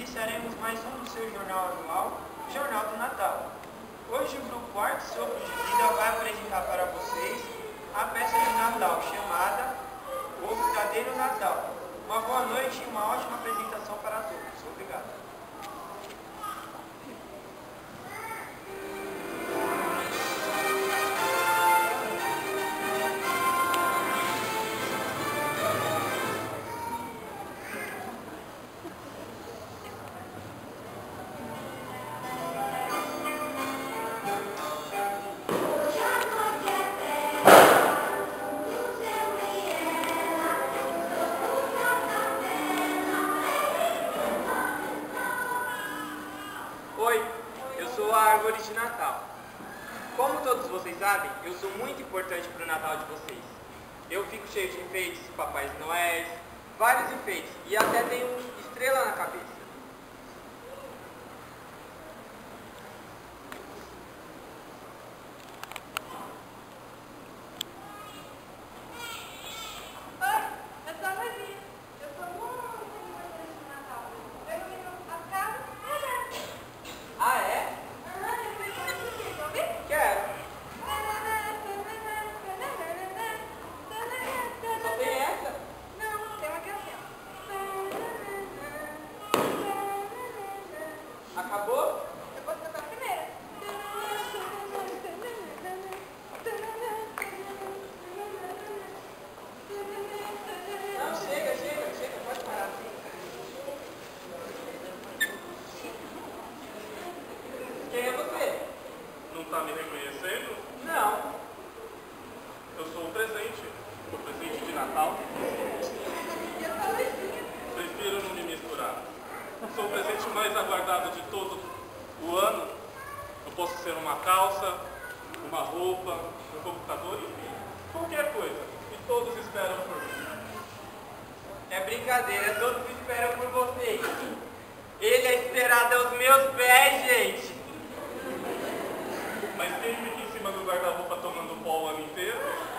iniciaremos mais um do seu jornal anual, o Jornal do Natal. Hoje o grupo Arte Sopro de Vida vai apresentar para vocês a peça de Natal chamada O Verdadeiro Natal. Uma boa noite e uma ótima apresentação para todos. Obrigado. Oi, eu sou a árvore de Natal. Como todos vocês sabem, eu sou muito importante para o Natal de vocês. Eu fico cheio de enfeites, papais noéis, vários enfeites e até tenho uma estrela na cabeça. Acabou? Eu posso cantar primeiro. Não, chega, pode parar. Quem é você? Não está me reconhecendo? Não. Eu sou o presente de Natal. Eu sou a Luizinha. Prefiro não me misturar. Sou o presente mais aguardado de todo o ano. Eu posso ser uma calça, uma roupa, um computador, enfim, qualquer coisa. E todos esperam por mim. É brincadeira, todos esperam por vocês. Ele é esperado aos meus pés, gente. Mas quem fica em cima do guarda-roupa tomando pó o ano inteiro?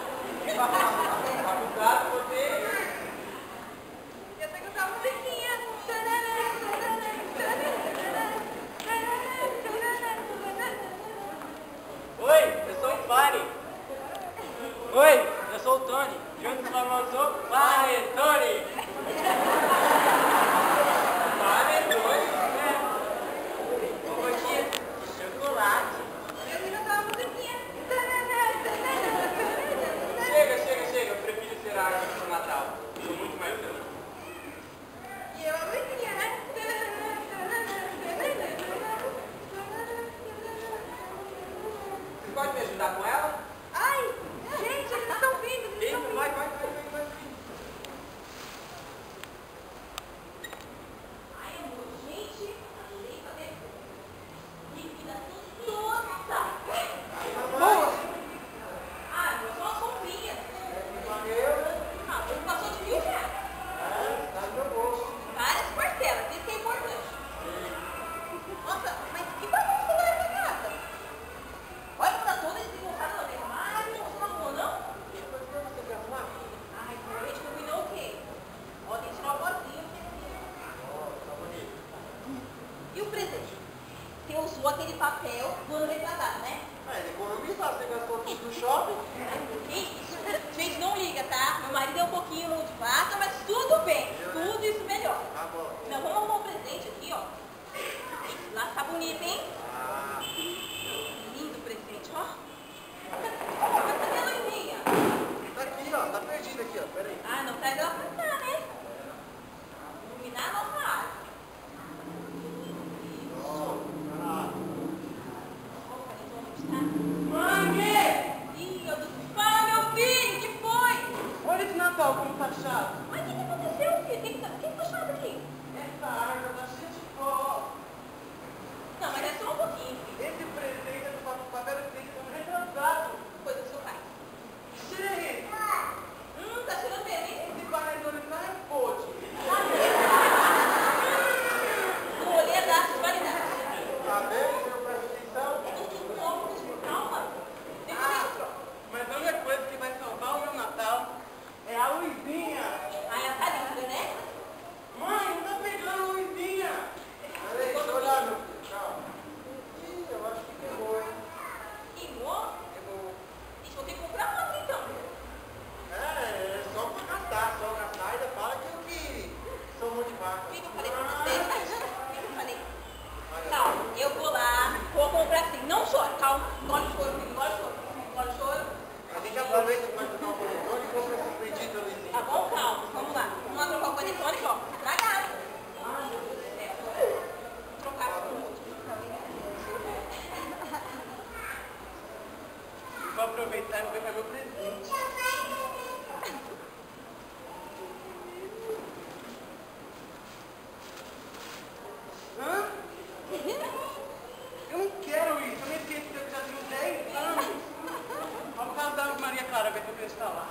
Avisado você. Eu sei cantar a musiquinha. Oi, eu sou o Fari. Oi, eu sou o Tony. Juntos formamos o Panetone. Panetone? É. Uma gotinha de chocolate. Eu sei cantar a musiquinha. Chega. Eu prefiro ser a árvore do Natal. Sou muito mais velho. E eu a Luizinha, né? Você pode me ajudar com ela? Ai, gente, eles estão vindo. Eles estão vindo. Vai. Ai, amor, gente, adorei fazer. Liquidação toda. Boa! Ah, amor, só uma sombrinha. Ah, você passou de R$1.000. Tá no meu bolso. Várias parcelas, isso que é importante. Nossa, mas que bagunça que tá nessa casa? Olha pra toda esse borrado no armário, você não arrumou, não? Ai, amor, a gente combinou o quê? Ó, tem que tirar o pozinho. E o presente? Você usou aquele papel do ano retrasado, né? Mas economizar, você gastou tudo no shopping? Que isso? Gente, não liga, tá? Meu marido é um pouquinho mão de vaca, mas tudo bem. Tudo isso melhor. Tá bom. Não, vamos arrumar um presente aqui, ó. Esse lá tá bonito, hein? Lindo presente, ó. Cadê a Luizinha? Tá aqui, ó. Tá perdido aqui, ó. Pera aí. Ah, não traz ela pra cá, né? Iluminar a nossa área. Opa, então onde tá? Mãe! Ih, eu tô... Fala, meu filho, que foi? Olha esse Natal como tá chato. Mas o que aconteceu, filho? O que tá chato aqui? aproveitar e vou pegar meu presente. Hã? Eu não quero isso, eu nem esqueci que eu já tenho 10 anos. Vamos por causa da Maria Clara, ver se eu penso estar lá.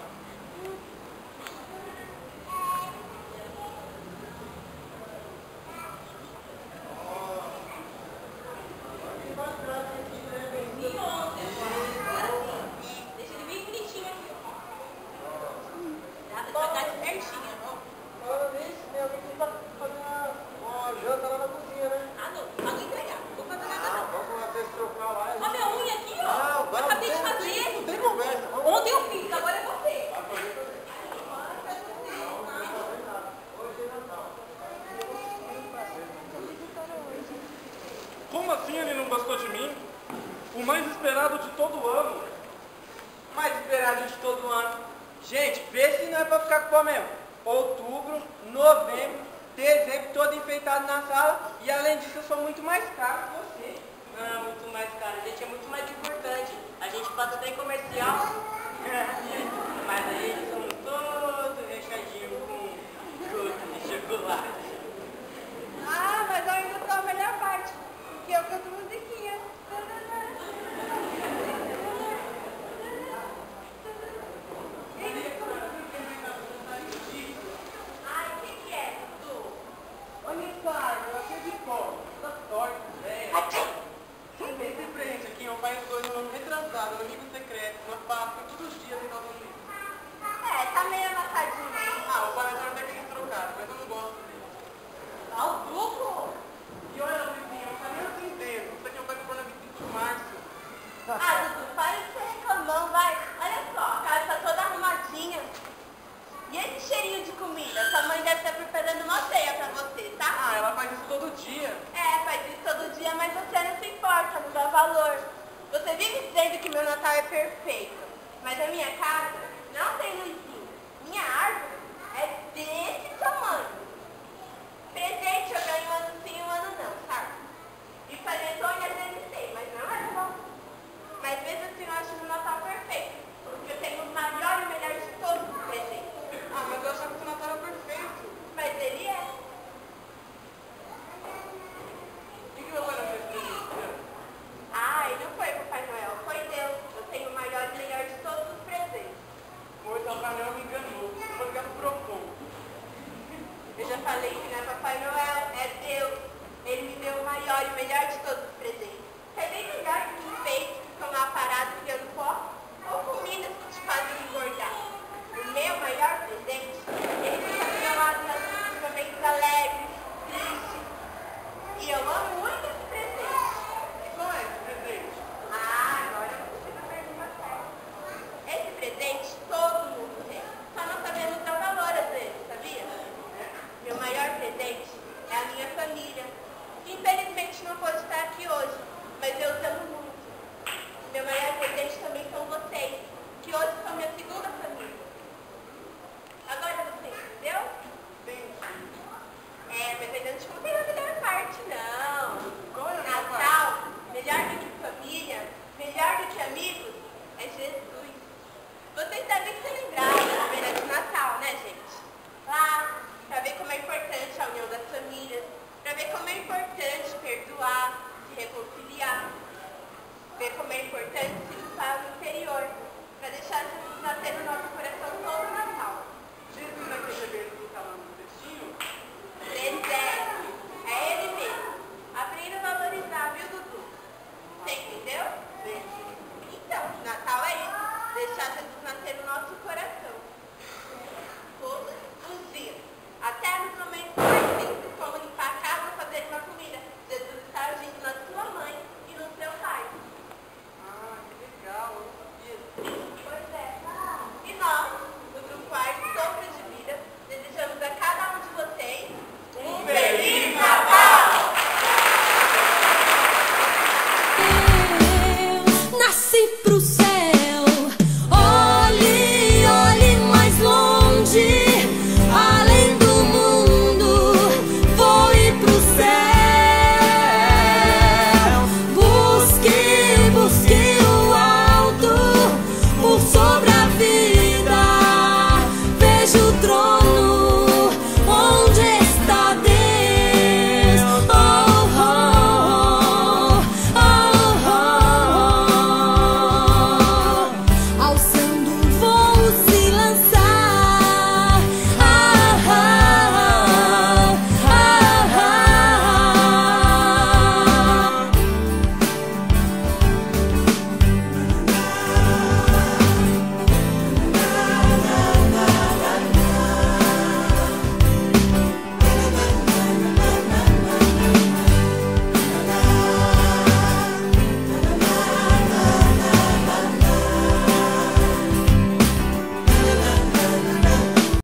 Deixa ele bem bonitinho aqui, ó. Nada devagar de certinho, ó. Falando nisso, tem alguém que tá fazendo uma janta lá na cozinha, né? Ah, não. Paga entregar. Não vou fazer nada, não. Vamos lá trocar lá. Ó, minha unha aqui, ó. Não, Eu vamos, acabei de fazer. Não tem conversa. Vamos. Ontem eu fiz, agora é você. Como assim ele não gostou de mim? O mais esperado de todo o ano. Mais esperado de todo ano. Gente, vê se não é pra ficar com fome mesmo. Outubro, novembro, dezembro, todo enfeitado na sala. E além disso, eu sou muito mais caro que você. Ah, muito mais caro. A gente é muito mais importante. A gente passa até em comercial. Mas aí eles são todos rechadinhos com fruta de chocolate. Ah, mas eu ainda tô a melhor parte. Que eu canto musiquinha. Ai, o que é, Dudu? Olha, claro, eu achei de fome. Tá torto, velho. Esse presente aqui, meu pai escolheu no ano retrasado, no amigo secreto, na Páscoa, todos os dias ele tava no livro. É, tá meio amassadinho aí. Ah, o parador até que eles trocaram, mas eu não gosto dele. Tá o truco? E olha, vizinho, eu nem entendendo. Isso aqui eu pai comprou na 25 de março. Ah, Dudu, para de ser reclamão, vai. Olha só, a casa tá toda arrumadinha. E esse cheirinho de comida? Sua mãe deve estar preparando uma ceia pra você, tá? Ah, ela faz isso todo dia. É, faz isso todo dia, mas você não se importa, não dá valor. Você vive dizendo que meu Natal é perfeito, mas a minha casa não tem luzinha. Minha árvore é desse tamanho. Presente